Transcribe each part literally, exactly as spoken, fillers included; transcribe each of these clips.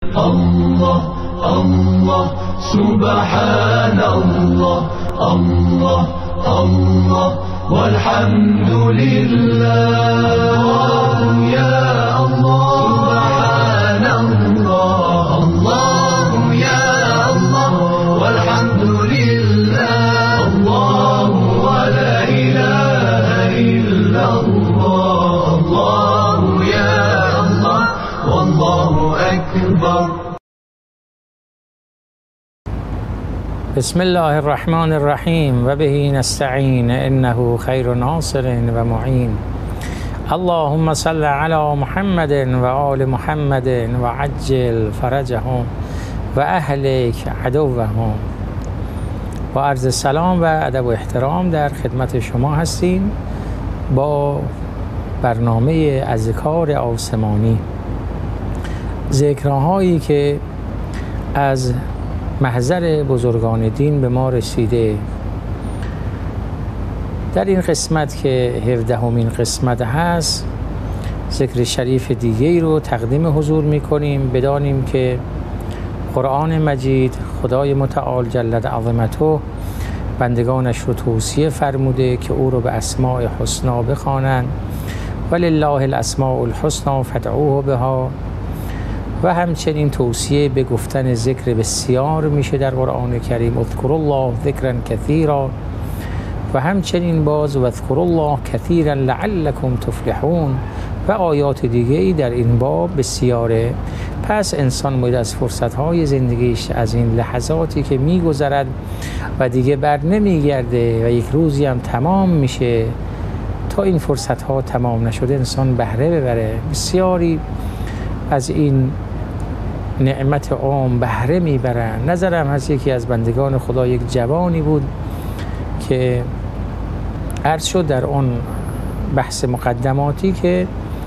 الله الله سبحان الله الله الله والحمد لله يا الله سبحان الله الله يا الله والحمد لله الله ولا إله إلا الله الله يا الله والله أكبر. بسم الله الرحمن الرحیم و به نستعین انه خیر ناصر و معین. اللهم صل علی محمد و آل محمد و عجل فرجهم و اهلک عدوهم. با عرض سلام و ادب و احترام در خدمت شما هستیم با برنامه اذکار آسمانی، ذکرهایی که از محضر بزرگان دین به ما رسیده. در این قسمت که هفدهمین قسمت هست، ذکر شریف دیگری رو تقدیم حضور می کنیم. بدانیم که قرآن مجید خدای متعال جل عظمته بندگانش رو توصیه فرموده که او رو به اسماء حسنا بخوانند، ولله الاسماء الحسنا فادعوه بها، و همچنین توصیه به گفتن ذکر بسیار میشه در قرآن کریم، اذکروا الله ذکرا کثیرا، و همچنین باز و اذکروا الله کثیرا لعلکم تفلحون و آیات دیگری در این باب بسیاره. پس انسان باید از فرصتهای زندگیش، از این لحظاتی که میگذرد و دیگه بر نمیگرده و یک روزی هم تمام میشه، تا این فرصتها تمام نشده انسان بهره ببره. بسیاری از این نعمت عام بهره میبرن. نظرم هست یکی از بندگان خدا یک جوانی بود که عرض شد در اون بحث مقدماتی که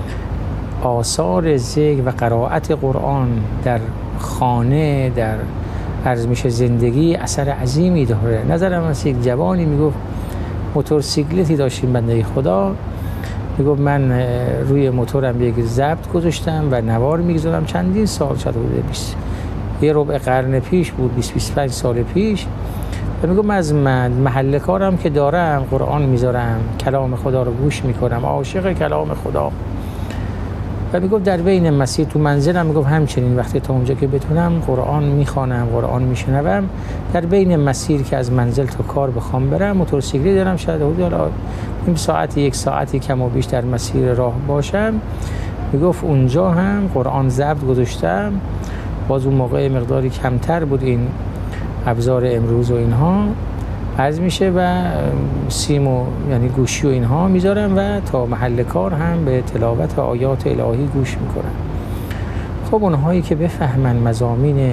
آثار ذکر و قرائت قرآن در خانه، در عرض میشه زندگی، اثر عظیمی داره. نظرم هست یک جوانی میگفت موتورسیکلتی داشتیم بنده خدا، میگفت من روی موتورم یک ضبط گذاشتم و نوار میگذارم. چندین سال شده بوده، بیست یه ربع قرن پیش بود، بیست بیست و پنج سال پیش. و میگفت من از من محل کارم که دارم قرآن میذارم، کلام خدا رو گوش میکنم، عاشق کلام خدا. و میگفت در بین مسیر تو منزلم، میگفت همچنین وقتی تا اونجا که بتونم قرآن میخوانم، قرآن میشنوم. در بین مسیر که از منزل تا کار بخوام برم، موتورسیکلی دارم، شاید حدود این ساعتی یک ساعتی کم و بیش در مسیر راه باشم. میگفت اونجا هم قرآن ضبط گذاشتم. باز اون موقع مقداری کمتر بود این ابزار امروز و اینها عرض میشه، و سیم و یعنی گوشی و اینها میذارم و تا محل کار هم به تلاوت آیات الهی گوش میکنم. خب اونهایی که بفهمن مضامین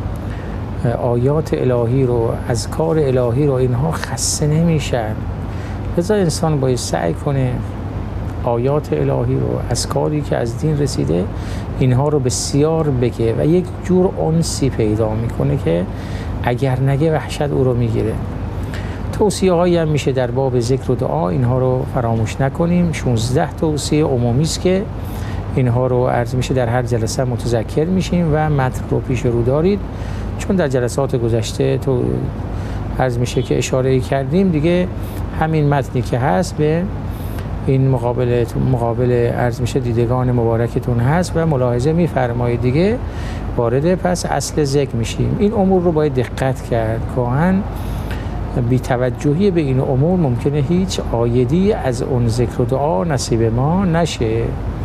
آیات الهی رو، اذکار الهی رو، اینها خسته نمیشن. لذا انسان باید سعی کنه آیات الهی رو، اذکاری که از دین رسیده، اینها رو بسیار بگه و یک جور انسی پیدا میکنه که اگر نگه وحشت او رو میگیره. توصیه هایی هم میشه در باب ذکر و دعا، اینها رو فراموش نکنیم. شانزده توصیه عمومی است که اینها رو عرض میشه در هر جلسه متذکر میشیم و متن رو پیش رو دارید، چون در جلسات گذشته تو عرض میشه که اشاره کردیم دیگه. همین متنی که هست به این مقابل مقابل عرض میشه دیدگان مبارکتون هست و ملاحظه میفرمایید دیگه وارد پس اصل ذکر میشیم. این امور رو باید دقت کرد. گاهن بی توجهی به این امور ممکنه هیچ عایدی از اون ذکر و دعا نصیب ما نشه.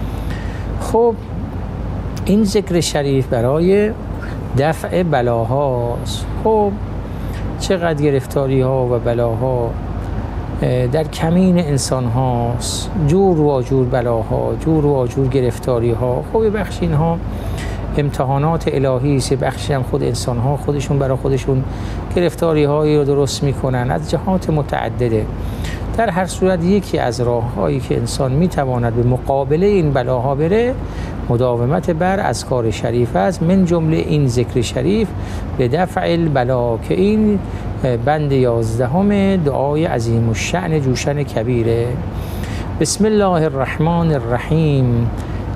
خب این ذکر شریف برای دفع بلاهاست. خب چقدر گرفتاری ها و بلاها در کمین انسان هاست، جور و جور بلاها، جور و جور گرفتاری ها. خب بخش اینها امتحانات الهی است، بخشی هم خود انسان ها خودشون برای خودشون گرفتاری هایی رو درست میکنن از جهات متعدده. در هر صورت یکی از راه هایی که انسان میتواند به مقابله این بلاها بره، مداومت بر اذکار شریف است، من جمله این ذکر شریف به دفع البلا که این بند یازدهم دعای عظیم الشأن جوشن کبیره. بسم الله الرحمن الرحیم.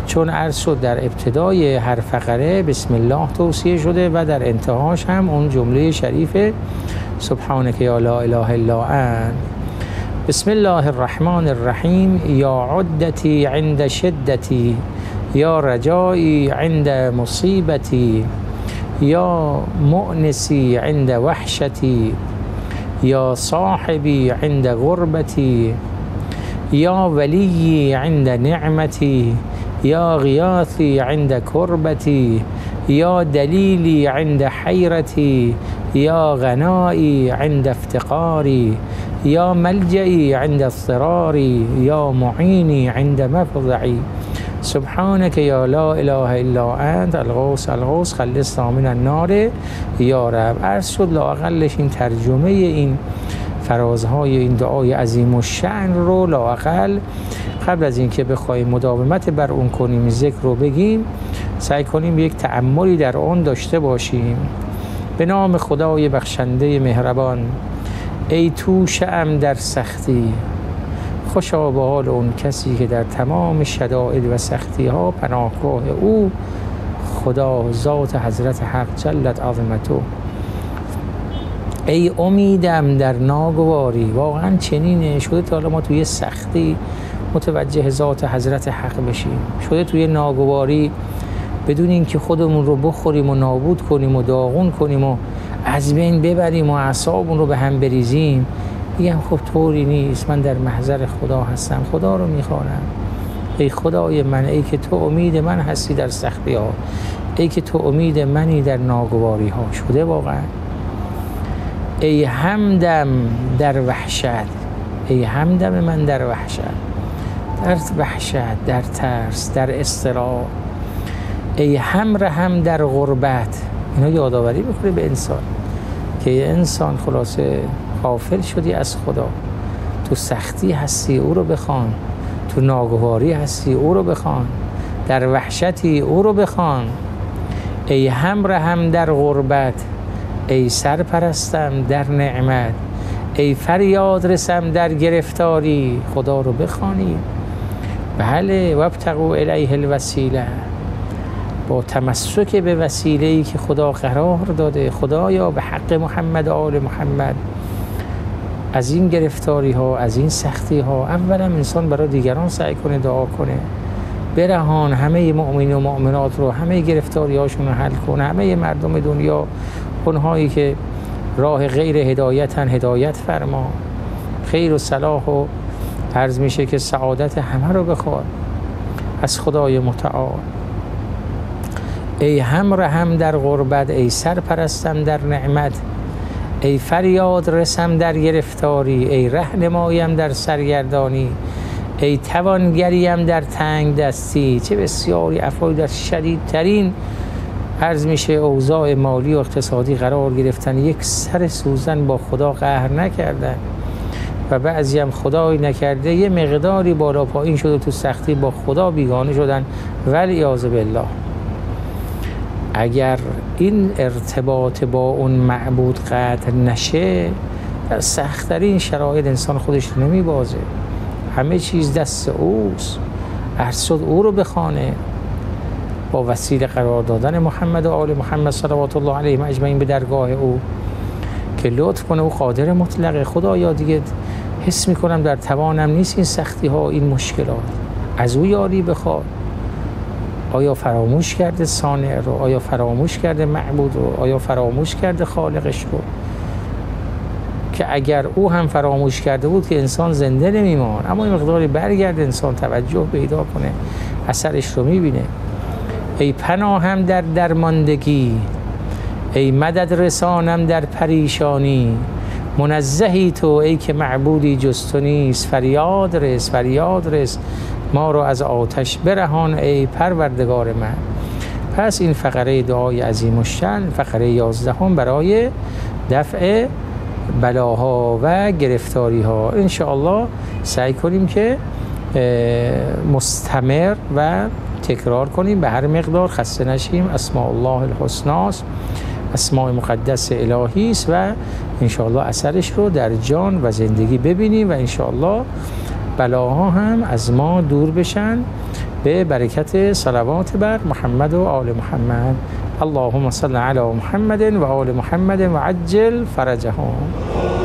چون عرض شد در ابتدای هر فقره بسم الله توصیه شده و در انتهاش هم اون جمله شریف سبحانك یا لا اله الا انت. بسم الله الرحمن الرحیم. یا عدتی عند شدتی، یا رجایی عند مصیبتی، یا مؤنسی عند وحشتی، یا صاحبی عند غربتی، یا ولی عند نعمتی، یا غیاثی عند کربتی، یا دلیلی عند حیرتی، یا غنایی عند افتقاری، یا ملجئی عند اضطراری، یا معینی عند مفزعی. سبحانك یا لا اله الا انت الغوث الغوث خلصنا من النار یا رب. عرض شد لااقلش این ترجمه این فرازهای این دعای عظیم الشأن رو لااقل قبل از اینکه بخوایم مداومت بر اون کنیم، ذکر رو بگیم، سعی کنیم یک تأملی در اون داشته باشیم. به نام خدای بخشنده مهربان. ای توشه‌ام در سختی، خوشا به حال اون کسی که در تمام شدائد و سختی ها پناهگاه او خدا ذات حضرت حق جلت عظمته. ای امیدم در ناگواری. واقعا چنینه، شده تا حالا ما توی سختی متوجه ذات حضرت حق بشیم، شده توی ناگواری بدون اینکه خودمون رو بخوریم و نابود کنیم و داغون کنیم و از بین ببریم و اعصابمون رو به هم بریزیم، میگم خب طوری نیست، من در محضر خدا هستم، خدا رو میخوانم. ای خدای من، ای که تو امید من هستی در سختی ها، ای که تو امید منی در ناگواری ها. شده واقعا. ای همدم در وحشت، ای همدم من در وحشت، در وحشت، در ترس، در اضطراب. ای همرهم در غربت. اینا یادآوری میکنه به انسان که انسان خلاصه غافل شدی از خدا، تو سختی هستی او رو بخوان، تو ناگواری هستی او رو بخوان، در وحشتی او رو بخوان. ای همرهم در غربت، ای سرپرستم در نعمت، ای فریاد رسم در گرفتاری. خدا رو بخوانی. بله. وابتغوا الیه الوسیله، با تمسک به وسیله‌ای که خدا قرار داده. خدایا به حق محمد و آل محمد از این گرفتاری ها، از این سختی ها، اولا انسان برای دیگران سعی کنه دعا کنه، برهان همه مؤمنین و مؤمنات رو، همه گرفتاری هاشون رو حل کنه، همه مردم دنیا اونهایی که راه غیر هدایتن هدایت فرما، خیر و صلاح و عرض میشه که سعادت همه رو بخواد از خدای متعال. ای همرهم در غربت، ای سرپرستم در نعمت، ای فریاد رسم در گرفتاری، ای رهنمایم در سرگردانی، ای توانگریم در تنگ دستی. چه بسیاری افراد در شدیدترین عرض میشه اوضاع مالی و اقتصادی قرار گرفتن، یک سر سوزن با خدا قهر نکردن و بعضی هم خدایی نکرده یه مقداری بالا پایین شده تو سختی با خدا بیگانه شدن. والعیاذ بالله. اگر این ارتباط با اون معبود قطع نشه، در سخت‌ترین شرایط انسان خودش نمیبازه، همه چیز دست اوست. عرض شد او رو بخوانه، با وسیله قرار دادن محمد و آل محمد صلوات الله علیهم اجمعین به درگاه او که لطف کنه. او قادر مطلقه. خدایا دیگه حس میکنم در توانم نیست این سختی ها، این مشکلات، از او یاری بخواد. آیا فراموش کرده صانع رو؟ آیا فراموش کرده معبود رو؟ آیا فراموش کرده خالقش رو؟ که اگر او هم فراموش کرده بود که انسان زنده نمیمان، اما این مقداری برگرده انسان توجه پیدا کنه، اثرش رو میبینه. ای پناهم در درماندگی، ای مدد رسانم در پریشانی، منزهی تو ای که معبودی جز تو نیست. فریاد رس، فریاد رس، ما رو از آتش برهان ای پروردگار من. پس این فقره دعای عظیم الشأن، فقره یازدهم، برای دفع بلاها و گرفتاری ها ان شاء الله سعی کنیم که مستمر و تکرار کنیم، به هر مقدار خسته نشیم. اسماء الله الحسنا، اسماء مقدس الهی است و ان شاء الله اثرش رو در جان و زندگی ببینیم و ان شاء الله بلاها هم از ما دور بشن به برکت صلوات بر محمد و آل محمد. اللهم صل علی محمد و آل محمد و عجل فرجهم.